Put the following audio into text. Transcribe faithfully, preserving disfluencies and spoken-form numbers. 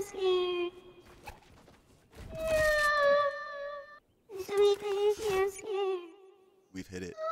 scared. Yeah. Sweet baby, I'm scared. We've hit it.